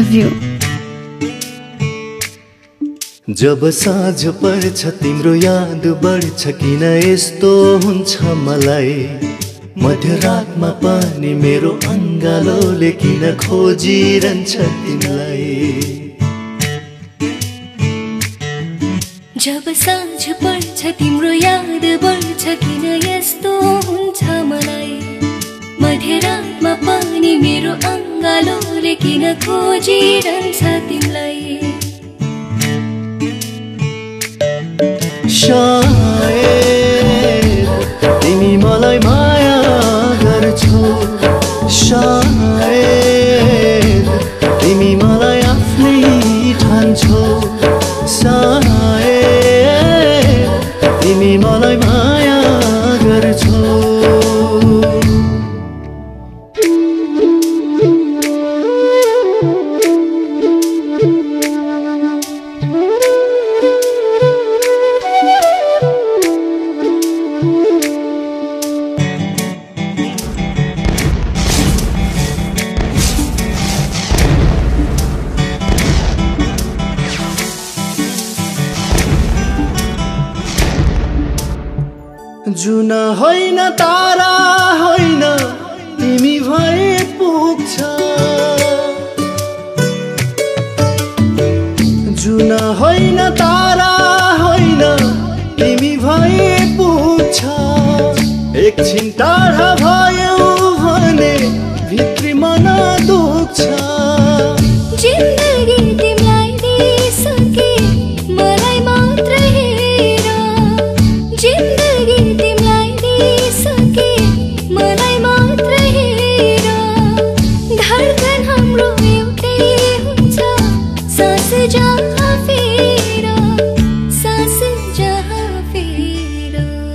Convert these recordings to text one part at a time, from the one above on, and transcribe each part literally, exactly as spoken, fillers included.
Love you. जब साँझ पर्छ तिम्रो याद बढ्छ किन यस्तो हुन्छ मलाई, मध्यरातमा पनि मेरो अङ्गालोले किन खोजिरहन्छ तिमीलाई। जब साँझ पर्छ तिम्रो याद बढ्छ किन यस्तो हुन्छ मलाई, मध्यरातमा पनि मेरो अङ्गालोले किन खोजिरहन्छ तिमीलाई। सायद तिमी मलाई माया गर्छौ, सायद तिमी मलाई आफ्नै ठान्छौ, सायद तिमी मलाई माया गर्छौ। जुन होइन तारा होइन तिमी भए पुग्छ, जुन होइन तारा होइन तिमी भए पुग्छ। एकछिन टाढा भयो भने भित्री मन दुख्छ। जिन्दगी तिमीलाई दिइसके मलाई मात्र हेर, जिन्दगी तिमीलाई दिइसके मलाई मात्र हेर। धड्कन हाम्रो एउटै हुन्छ सास जहाँ फेर, सास जहाँ फेर।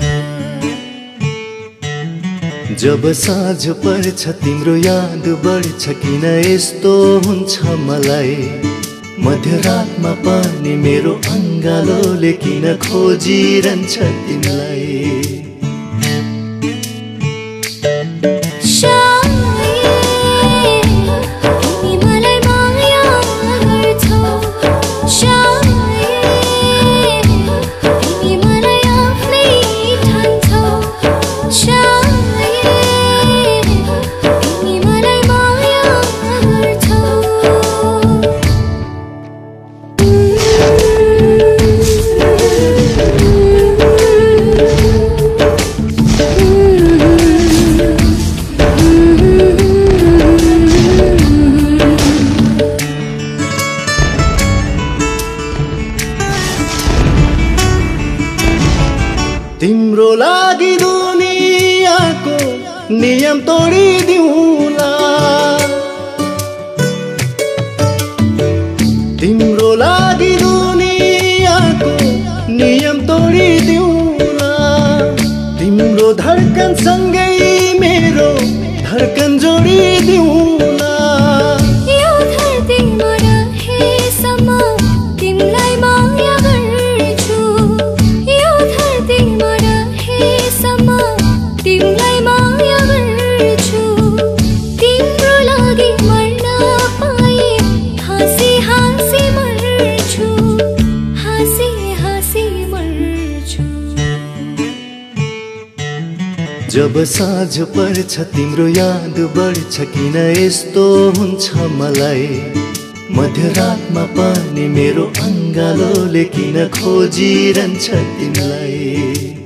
जब साँझ पर्छ तिम्रो याद बढ्छ किन यस्तो हुन्छ मलाई, मध्यरातमा पनि मेरो अङ्गालोले किन खोजिरहन्छ तिमीलाई। तिम्रो लागि दुनियाँको नियम तोडिदिउँला, तिम्रो लागि दुनियाँको नियम तोडिदिउँला। तिम्रो धड्कन सँगै मेरो धड्कन जोडिदिउँला। यो धरतीमा रहेसम्म तिमीलाई माया गर्छु, यो धरतीमा रहेसम्म तिमीलाई माया गर्छु। तिम्रो लागि मर्न पाए हाँसी हाँसी मर्छु, हाँसी हाँसी मर्छु। जब साँझ पर्छ तिम्रो याद बढ्छ किन यस्तो हुन्छ मलाई, मध्यरातमा पनि मेरो अङ्गालोले किन खोजिरहन्छ तिमीलाई।